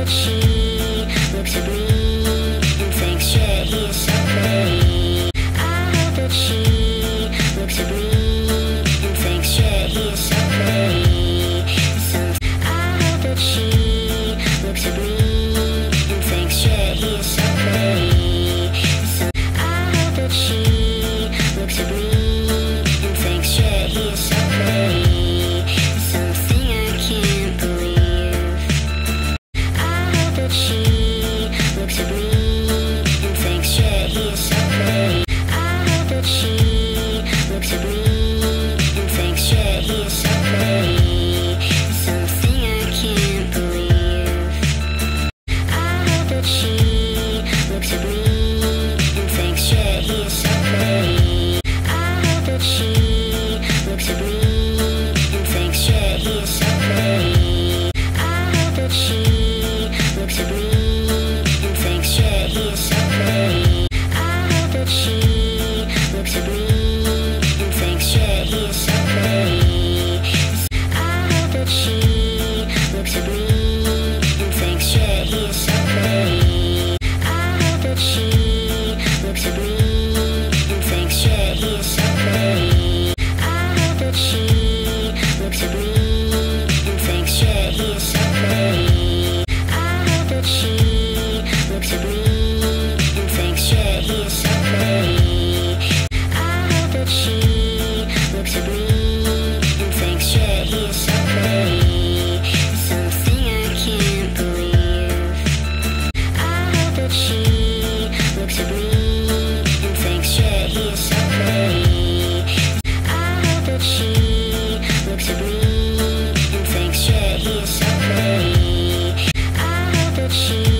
that she looks at me and thinks, shit, he is so pretty. I hope that she looks at me and thinks, shit, he is so pretty. I hope that she looks at me and thinks, shit, he is so pretty. I hope that she looks at me and thinks, shit, he is so pretty. Something I can't believe. I hope that she looks at me and thinks, shit, he is so pretty. I hope that she looks at me and thinks, shit, he is so pretty. Something I can't believe. I hope that she looks at me and thinks, shit, he is so pretty. I hope that she looks at me and thinks, shit, he is so pretty. I hope that she looks at me and thinks, shit, he is so pretty. I hope that she looks at me and thinks, shit, he is so pretty. I hope that she looks at me and thinks, shit, he is so pretty. I hope that she looks at me and thinks, shit, he is so pretty. I hope that she looks at me and thinks, shit, he is so pretty. I hope that she looks at me and thinks, shit, he is so pretty. I hope that she looks at me and thinks, shit, he is so pretty. Something I can't believe. I hope that she looks at me and thinks, shit, he is so pretty. I hope that she looks at me and thinks, shit, he is so pretty. I hope that she